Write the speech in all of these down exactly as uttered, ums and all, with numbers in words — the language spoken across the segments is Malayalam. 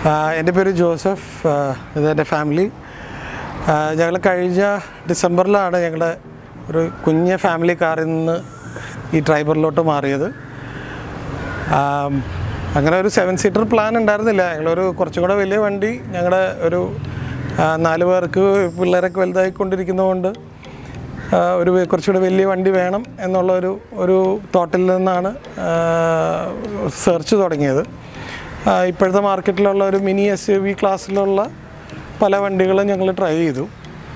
എൻ്റെ പേര് ജോസഫ്. ഇതെൻ്റെ ഫാമിലി. ഞങ്ങൾ കഴിഞ്ഞ ഡിസംബറിലാണ് ഞങ്ങളുടെ ഒരു കുഞ്ഞ ഫാമിലി കാറിൽ നിന്ന് ഈ ട്രൈബറിലോട്ട് മാറിയത്. അങ്ങനെ ഒരു സെവൻ സീറ്റർ പ്ലാൻ ഉണ്ടായിരുന്നില്ല. ഞങ്ങളൊരു കുറച്ചും കൂടെ വലിയ വണ്ടി, ഞങ്ങളുടെ ഒരു നാല് പേർക്ക് പിള്ളേരൊക്കെ വലുതായിക്കൊണ്ടിരിക്കുന്നതുകൊണ്ട് ഒരു കുറച്ചുകൂടെ വലിയ വണ്ടി വേണം എന്നുള്ളൊരു ഒരു തോട്ടിൽ നിന്നാണ് സെർച്ച് തുടങ്ങിയത്. ഇപ്പോഴത്തെ മാർക്കറ്റിലുള്ള ഒരു മിനി എസ് യു വി ക്ലാസ്സിലുള്ള പല വണ്ടികളും ഞങ്ങൾ ട്രൈ ചെയ്തു.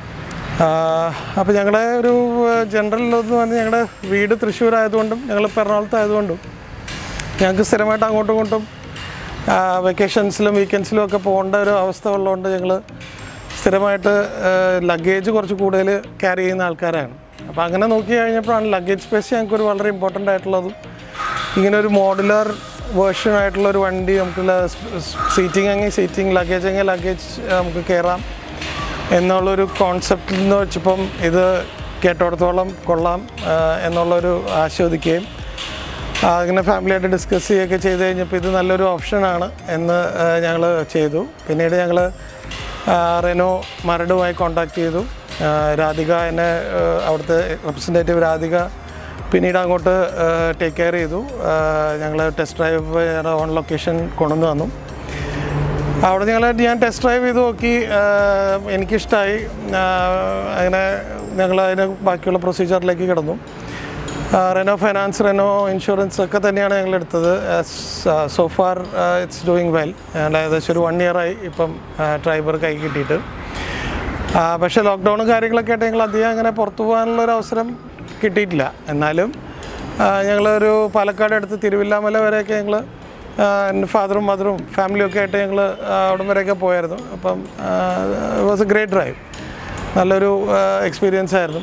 അപ്പോൾ ഞങ്ങളുടെ ഒരു ജനറലിലൊന്ന് പറഞ്ഞ് ഞങ്ങളുടെ വീട് തൃശ്ശൂർ ആയതുകൊണ്ടും ഞങ്ങളിപ്പോൾ എറണാകുളത്തായതുകൊണ്ടും ഞങ്ങൾക്ക് സ്ഥിരമായിട്ട് അങ്ങോട്ടും ഇങ്ങോട്ടും വെക്കേഷൻസിലും വീക്കെൻഡ്സിലും ഒക്കെ പോകേണ്ട ഒരു അവസ്ഥ ഉള്ളതുകൊണ്ട് ഞങ്ങൾ സ്ഥിരമായിട്ട് ലഗേജ് കുറച്ച് കൂടുതൽ ക്യാരി ചെയ്യുന്ന ആൾക്കാരാണ്. അപ്പോൾ അങ്ങനെ നോക്കി കഴിഞ്ഞപ്പോഴാണ് ലഗേജ് സ്പേസ് ഞങ്ങൾക്കൊരു വളരെ ഇമ്പോർട്ടൻ്റ് ആയിട്ടുള്ളതും ഇങ്ങനെ ഒരു മോഡുലർ വേർഷൻ ആയിട്ടുള്ളൊരു വണ്ടി നമുക്കുള്ള സീറ്റിംഗ് എങ്കിൽ സീറ്റിംഗ്, ലഗേജ് എങ്കിൽ ലഗേജ് നമുക്ക് കയറാം എന്നുള്ളൊരു കോൺസെപ്റ്റിൽ നിന്ന് വെച്ചപ്പം ഇത് കേട്ടോടത്തോളം കൊള്ളാം എന്നുള്ളൊരു ആസ്വദിക്കുകയും അങ്ങനെ ഫാമിലിയായിട്ട് ഡിസ്കസ് ചെയ്യുകയൊക്കെ ചെയ്ത് കഴിഞ്ഞപ്പോൾ ഇത് നല്ലൊരു ഓപ്ഷനാണ് എന്ന് ഞങ്ങൾ ചെയ്തു. പിന്നീട് ഞങ്ങൾ റെനോ മരടുമായി കോൺടാക്ട് ചെയ്തു. രാധിക എന്നെ, അവിടുത്തെ റെപ്രസെൻറ്റേറ്റീവ് രാധിക പിന്നീട് അങ്ങോട്ട് ടേക്ക് കെയർ ചെയ്തു. ഞങ്ങൾ ടെസ്റ്റ് ഡ്രൈവ് ഓൺ ലൊക്കേഷൻ കൊണ്ടുവന്ന് തന്നു. അവിടെ ഞങ്ങൾ ഞാൻ ടെസ്റ്റ് ഡ്രൈവ് ചെയ്ത് നോക്കി, എനിക്കിഷ്ടമായി. അങ്ങനെ ഞങ്ങൾ അതിന് ബാക്കിയുള്ള പ്രൊസീജിയറിലേക്ക് കിടന്നു. റെനോ ഫൈനാൻസ്, റെനോ ഇൻഷുറൻസ് ഒക്കെ തന്നെയാണ് ഞങ്ങൾ എടുത്തത്. So far it's doing well. ഞങ്ങൾ ഏകദേശം ഒരു വൺ ഇയറായി ഇപ്പം ട്രൈബർ കൈ കിട്ടിയിട്ട്. പക്ഷേ ലോക്ക്ഡൗണും കാര്യങ്ങളൊക്കെ ആയിട്ട് ഞങ്ങൾ അധികം അങ്ങനെ പുറത്തു പോകാനുള്ളൊരു അവസരം കിട്ടിയിട്ടില്ല. എന്നാലും ഞങ്ങളൊരു പാലക്കാട് അടുത്ത് തിരുവില്ലാമല വരെയൊക്കെ ഞങ്ങൾ എൻ്റെ ഫാദറും മദറും ഫാമിലിയൊക്കെ ആയിട്ട് ഞങ്ങൾ അവിടം വരെയൊക്കെ പോയായിരുന്നു. അപ്പം it was a great drive. നല്ലൊരു എക്സ്പീരിയൻസ് ആയിരുന്നു.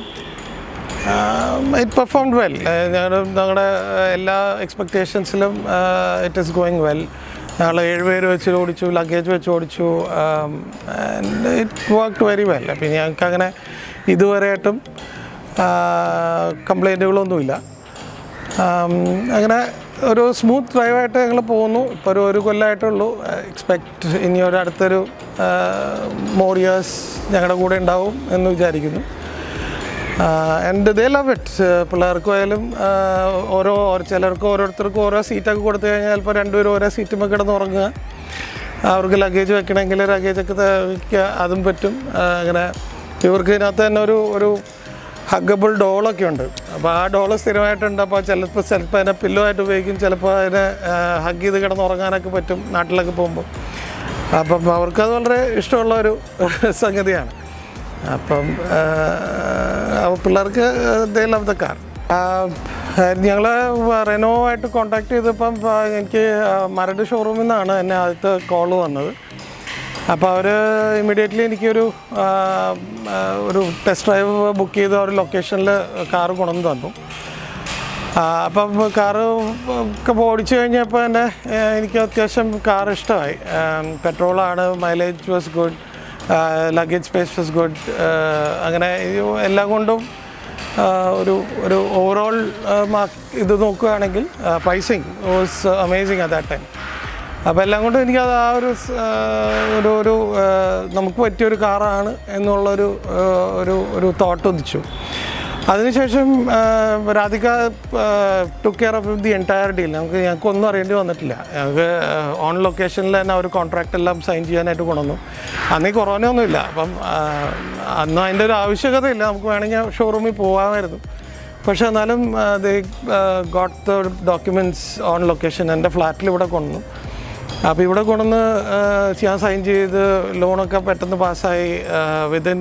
It performed well. ഞങ്ങളുടെ ഞങ്ങളുടെ എല്ലാ എക്സ്പെക്റ്റേഷൻസിലും ഇറ്റ് ഈസ് ഗോയിങ് വെൽ. ഞങ്ങൾ ഏഴുപേര് വെച്ച് ഓടിച്ചു, ലഗേജ് വെച്ച് ഓടിച്ചു. It work very well. പിന്നെ ഞങ്ങൾക്ക് അങ്ങനെ ഇതുവരെയായിട്ടും കംപ്ലൈൻറ്റുകളൊന്നുമില്ല. അങ്ങനെ ഒരു സ്മൂത്ത് ഡ്രൈവായിട്ട് ഞങ്ങൾ പോകുന്നു. ഇപ്പോൾ ഒരു ഒരു കൊല്ലമായിട്ടുള്ളൂ. എക്സ്പെക്റ്റ് ഇനി ഒരു അടുത്തൊരു മോർ ഇയേഴ്സ് ഞങ്ങളുടെ കൂടെ ഉണ്ടാവും എന്ന് വിചാരിക്കുന്നു. And they love it. പിള്ളേർക്കായാലും ഓരോ ചിലർക്ക് ഓരോരുത്തർക്കും ഓരോ സീറ്റൊക്കെ കൊടുത്തു കഴിഞ്ഞാൽ ഇപ്പോൾ രണ്ടുപേരും ഓരോ സീറ്റുമ്പോൾ കിടന്ന് ഉറങ്ങുക. അവർക്ക് ലഗേജ് വെക്കണമെങ്കിൽ ലഗേജൊക്കെ വയ്ക്കുക, അതും പറ്റും. അങ്ങനെ ഇവർക്ക് ഇതിനകത്ത് തന്നെ ഒരു ഒരു ഹഗ്ഗബിൾ ഡോളൊക്കെ ഉണ്ട്. അപ്പോൾ ആ ഡോള് സ്ഥിരമായിട്ടുണ്ട്. അപ്പോൾ ചിലപ്പോൾ ചിലപ്പോൾ അതിനെ പില്ലോ ആയിട്ട് ഉപയോഗിക്കും, ചിലപ്പോൾ അതിനെ ഹഗ് ചെയ്ത് കിടന്ന് ഉറങ്ങാനൊക്കെ പറ്റും നാട്ടിലൊക്കെ പോകുമ്പോൾ. അപ്പം അവർക്കത് വളരെ ഇഷ്ടമുള്ള ഒരു സംഗതിയാണ്. അപ്പം പിള്ളേർക്ക് ദേ ലവ് ദ കാർ. ഞങ്ങൾ റെനോ ആയിട്ട് കോൺടാക്ട് ചെയ്തപ്പം എനിക്ക് മരട് ഷോറൂമിൽ നിന്നാണ് എന്നെ ആദ്യത്തെ കോള് വന്നത്. അപ്പോൾ അവർ ഇമ്മീഡിയറ്റ്ലി എനിക്കൊരു ഒരു ടെസ്റ്റ് ഡ്രൈവ് ബുക്ക് ചെയ്ത് ഒരു ലൊക്കേഷനിൽ കാറ് കൊണ്ടുവന്ന് തന്നു. അപ്പം കാറ് ഒക്കെ ഓടിച്ചു കഴിഞ്ഞപ്പോൾ തന്നെ എനിക്ക് അത്യാവശ്യം കാർ ഇഷ്ടമായി. പെട്രോളാണ്, mileage was good, luggage space was good. അങ്ങനെ എല്ലാം കൊണ്ടും ഒരു ഒരു ഓവറോൾ മാർക്ക് ഇത് നോക്കുകയാണെങ്കിൽ pricing was amazing at that time. അപ്പോൾ എല്ലാം കൊണ്ടും എനിക്കത് ആ ഒരു ഒരു ഒരു നമുക്ക് പറ്റിയൊരു കാറാണ് എന്നുള്ളൊരു ഒരു ഒരു തോട്ട് ഉദിച്ചു. അതിനുശേഷം Radhika took care of the entire deal. നമുക്ക് ഞങ്ങൾക്കൊന്നും അറിയേണ്ടി വന്നിട്ടില്ല. ഞങ്ങൾക്ക് ഓൺ ലൊക്കേഷനിൽ തന്നെ ഒരു കോൺട്രാക്റ്റ് എല്ലാം സൈൻ ചെയ്യാനായിട്ട് കൊണ്ടുവന്നു. അന്ന് ഈ കൊറോന ഒന്നുമില്ല. അപ്പം അന്ന് അതിൻ്റെ ഒരു ആവശ്യകതയില്ല. നമുക്ക് വേണമെങ്കിൽ ഷോറൂമിൽ പോകാമായിരുന്നു. പക്ഷേ എന്നാലും they got the documents on location. എൻ്റെ ഫ്ലാറ്റിൽ ഇവിടെ കൊണ്ടുവന്നു. അപ്പോൾ ഇവിടെ കൊണ്ടുവന്ന് ഞാൻ സൈൻ ചെയ്ത് ലോണൊക്കെ പെട്ടെന്ന് പാസ്സായി. വിതിൻ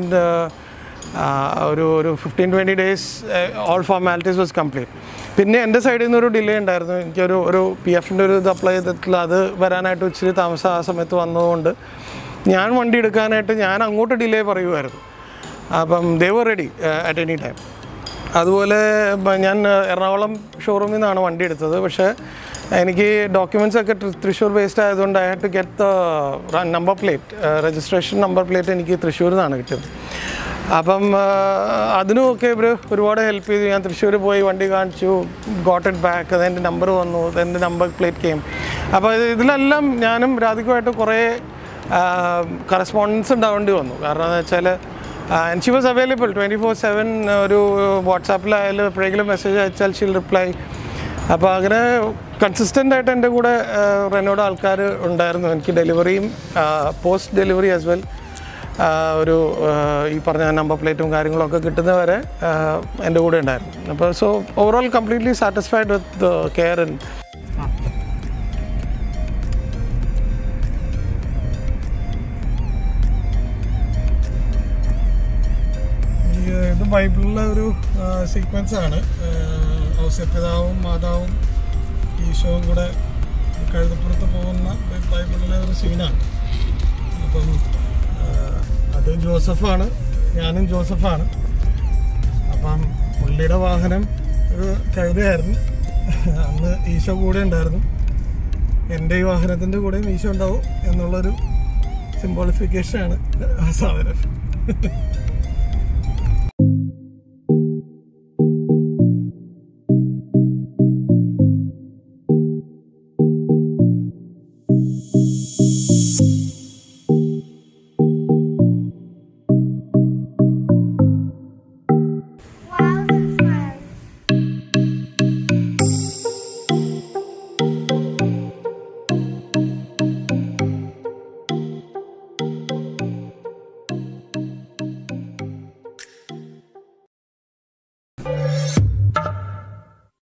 ഒരു ഒരു fifteen twenty days all formalities was complete. പിന്നെ എൻ്റെ സൈഡിൽ നിന്നൊരു ഡിലേ ഉണ്ടായിരുന്നു. എനിക്കൊരു ഒരു പി എഫിൻ്റെ ഒരു ഇത് അപ്ലൈ ചെയ്തിട്ടില്ല. അത് വരാനായിട്ട് ഇച്ചിരി താമസം ആ സമയത്ത് വന്നതുകൊണ്ട് ഞാൻ വണ്ടി എടുക്കാനായിട്ട് ഞാൻ അങ്ങോട്ട് ഡിലേ പറയുമായിരുന്നു. അപ്പം they were ready at any time. അതുപോലെ ഞാൻ എറണാകുളം ഷോറൂമിൽ നിന്നാണ് വണ്ടി എടുത്തത്. പക്ഷേ എനിക്ക് ഡോക്യുമെൻറ്റ്സ് ഒക്കെ തൃശ്ശൂർ ബേസ്ഡ് ആയതുകൊണ്ട് I had to get the number plate, registration number plate എനിക്ക് തൃശ്ശൂരിൽ നിന്നാണ് കിട്ടിയത്. അപ്പം അതിനുമൊക്കെ ഇവർ ഒരുപാട് ഹെൽപ്പ് ചെയ്തു. ഞാൻ തൃശ്ശൂർ പോയി വണ്ടി കാണിച്ചു, ഗോട്ട് ഇറ്റ് ബാക്ക്, അതെൻ്റെ നമ്പർ വന്നു, അതെൻ്റെ നമ്പർ പ്ലേറ്റ് കെയിം. അപ്പോൾ ഇതിലെല്ലാം ഞാനും രാധികമായിട്ട് കുറേ കറസ്പോണ്ടൻസ് ഉണ്ടാവേണ്ടി വന്നു. കാരണം എന്ന് വെച്ചാൽ and she was available twenty four seven. ഒരു വാട്സാപ്പിലായാലും എപ്പോഴെങ്കിലും മെസ്സേജ് അയച്ചാൽ ഷീൽ റിപ്ലൈ. അപ്പോൾ അങ്ങനെ കൺസിസ്റ്റൻ്റ് ആയിട്ട് എൻ്റെ കൂടെ റെനോയുടെ ആൾക്കാർ ഉണ്ടായിരുന്നു. എനിക്ക് ഡെലിവറിയും പോസ്റ്റ് ഡെലിവറി ആസ് വെൽ ഒരു ഈ പറഞ്ഞ നമ്പർ പ്ലേറ്റും കാര്യങ്ങളൊക്കെ കിട്ടുന്നവരെ എൻ്റെ കൂടെ ഉണ്ടായിരുന്നു. അപ്പോൾ so overall completely satisfied with the care. And ഇത് ബൈബിളിലെ ഒരു സീക്വൻസ് ആണ്. ഔസേപ്പിതാവും മാതാവും ഈശോയും കൂടെ കഴുതപ്പുറത്ത് പോകുന്ന ബൈബിളിലെ ഒരു സീനാണ്. അപ്പം അത് ജോസഫാണ്, ഞാനും ജോസഫാണ്. അപ്പം പുള്ളിയുടെ വാഹനം ഒരു കഴുതയായിരുന്നു. അന്ന് ഈശോ കൂടെ ഉണ്ടായിരുന്നു. എൻ്റെ ഈ വാഹനത്തിൻ്റെ കൂടെയും ഈശോ ഉണ്ടാവും എന്നുള്ളൊരു സിംബോളിഫിക്കേഷനാണ് ആ സാധനം.